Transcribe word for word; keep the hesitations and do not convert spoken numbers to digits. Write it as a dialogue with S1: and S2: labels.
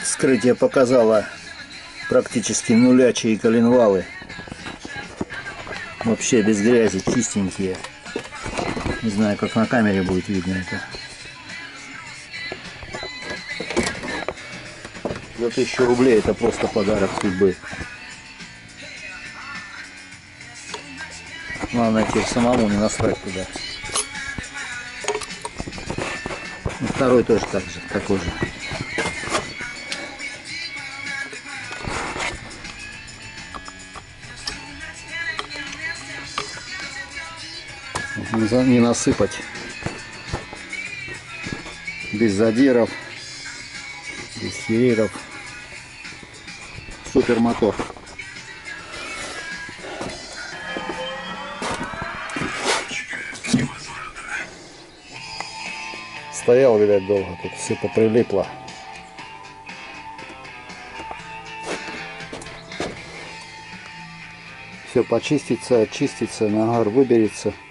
S1: Вскрытие показало практически нулячие коленвалы. Вообще без грязи, чистенькие. Не знаю, как на камере будет видно это. За тысячу рублей это просто подарок судьбы. Главное теперь самому не насрать туда. И второй тоже так же, такой же. Не насыпать. Без задиров, без хериров. Супер мотор. Стоял, видать, долго, тут все поприлипло. Все почистится, очистится, нагар выберется.